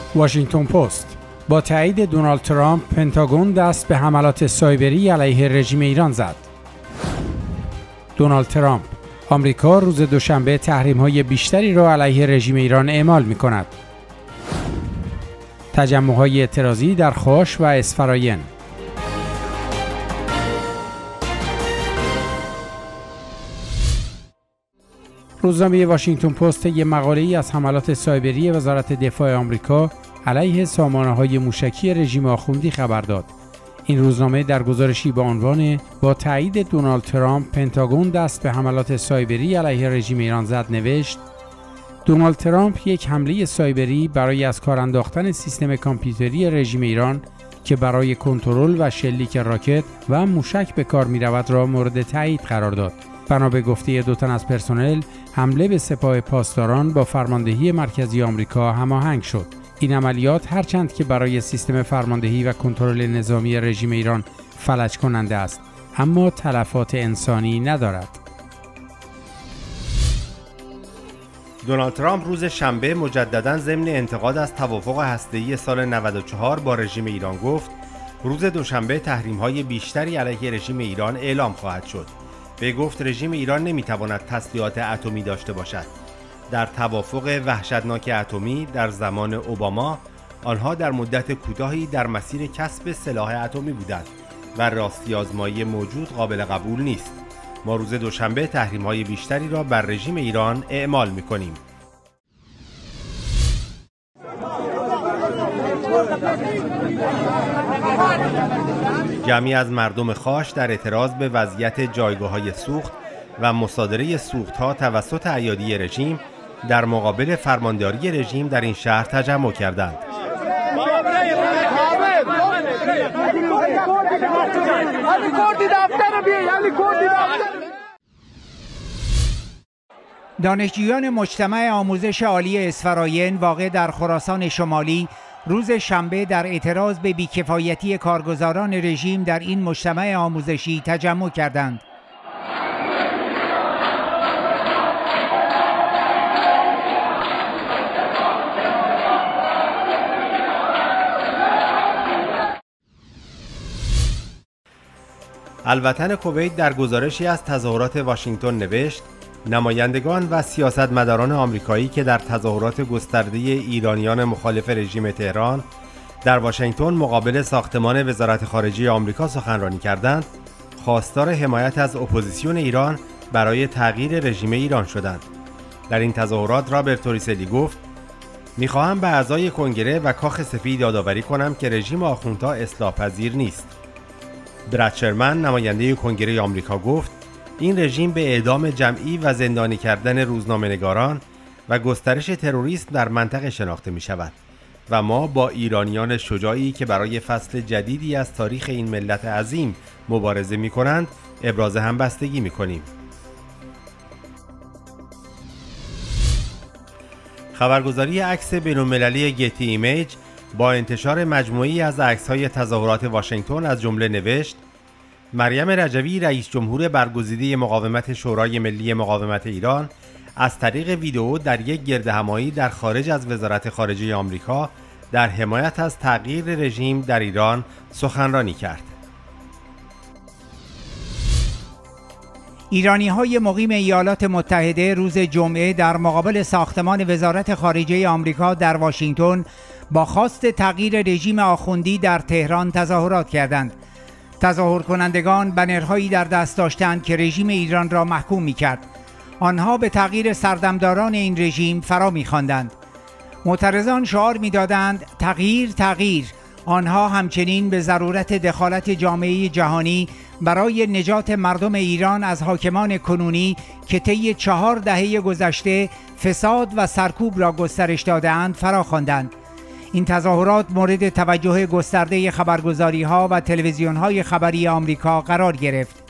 واشنگتن پست: با تایید دونالد ترامپ، پنتاگون دست به حملات سایبری علیه رژیم ایران زد. دونالد ترامپ: آمریکا روز دوشنبه تحریم‌های بیشتری را علیه رژیم ایران اعمال می‌کند. تجمع‌های اعتراضی در خاش و اسفراین. روزنامه واشنگتن پست یک مقاله‌ای از حملات سایبری وزارت دفاع آمریکا علیه سامانه‌های موشکی رژیم آخوندی خبر داد. این روزنامه در گزارشی با عنوان با تایید دونالد ترامپ، پنتاگون دست به حملات سایبری علیه رژیم ایران زد نوشت: دونالد ترامپ یک حمله سایبری برای از کار انداختن سیستم کامپیوتری رژیم ایران که برای کنترل و شلیک راکت و موشک به کار می‌رود را مورد تایید قرار داد. بنا به گفته 2 تن از پرسنل، حمله به سپاه پاسداران با فرماندهی مرکزی آمریکا هماهنگ شد. این عملیات هرچند که برای سیستم فرماندهی و کنترل نظامی رژیم ایران فلج کننده است، اما تلفات انسانی ندارد. دونالد ترامپ روز شنبه مجدداً ضمن انتقاد از توافق هسته‌ای سال 94 با رژیم ایران گفت روز دوشنبه تحریم‌های بیشتری علیه رژیم ایران اعلام خواهد شد. به گفت رژیم ایران نمی‌تواند تسلیحات اتمی داشته باشد. در توافق وحشتناک اتمی در زمان اوباما، آنها در مدت کوتاهی در مسیر کسب سلاح اتمی بودند و راستی آزمایی موجود قابل قبول نیست. ما روز دوشنبه تحریم‌های بیشتری را بر رژیم ایران اعمال می‌کنیم. جمعی از مردم خاش در اعتراض به وضعیت جایگاه‌های سوخت و مصادره سوخت‌ها توسط ایادی رژیم در مقابل فرمانداری رژیم در این شهر تجمع کردند. دانشجویان مجتمع آموزش عالی اسفراین واقع در خراسان شمالی روز شنبه در اعتراض به بیکفایتی کارگزاران رژیم در این مجتمع آموزشی تجمع کردند. الوطن کویت در گزارشی از تظاهرات واشنگتن نوشت: نمایندگان و سیاستمداران آمریکایی که در تظاهرات گسترده ایرانیان مخالف رژیم تهران در واشنگتن مقابل ساختمان وزارت خارجه آمریکا سخنرانی کردند، خواستار حمایت از اپوزیسیون ایران برای تغییر رژیم ایران شدند. در این تظاهرات رابرت توریسلی گفت: می‌خواهم به اعضای کنگره و کاخ سفید یادآوری کنم که رژیم آخوندها اصلاح پذیر نیست. براد شرمن نماینده کنگره آمریکا گفت: این رژیم به اعدام جمعی و زندانی کردن روزنامه‌نگاران و گسترش تروریسم در منطقه شناخته می شود و ما با ایرانیان شجاعی که برای فصل جدیدی از تاریخ این ملت عظیم مبارزه می کنند ابراز همبستگی می کنیم. خبرگزاری عکس بین‌المللی گتی ایمیج با انتشار مجموعی از عکس‌های تظاهرات واشنگتن از جمله نوشت: مریم رجوی رئیس جمهور برگزیده مقاومت شورای ملی مقاومت ایران از طریق ویدئو در یک گردهمایی در خارج از وزارت خارجه آمریکا در حمایت از تغییر رژیم در ایران سخنرانی کرد. ایرانی‌های مقیم ایالات متحده روز جمعه در مقابل ساختمان وزارت خارجه آمریکا در واشنگتن با خواست تغییر رژیم آخوندی در تهران تظاهرات کردند. تظاهر کنندگان بنرهایی در دست داشتند که رژیم ایران را محکوم می‌کرد. آنها به تغییر سردمداران این رژیم فرا می‌خواندند. معترضان شعار می‌دادند تغییر تغییر. آنها همچنین به ضرورت دخالت جامعه جهانی برای نجات مردم ایران از حاکمان کنونی که طی 4 دهه گذشته فساد و سرکوب را گسترش داده‌اند فرا خواندند. این تظاهرات مورد توجه گسترده خبرگزاری‌ها و تلویزیون‌های خبری آمریکا قرار گرفت.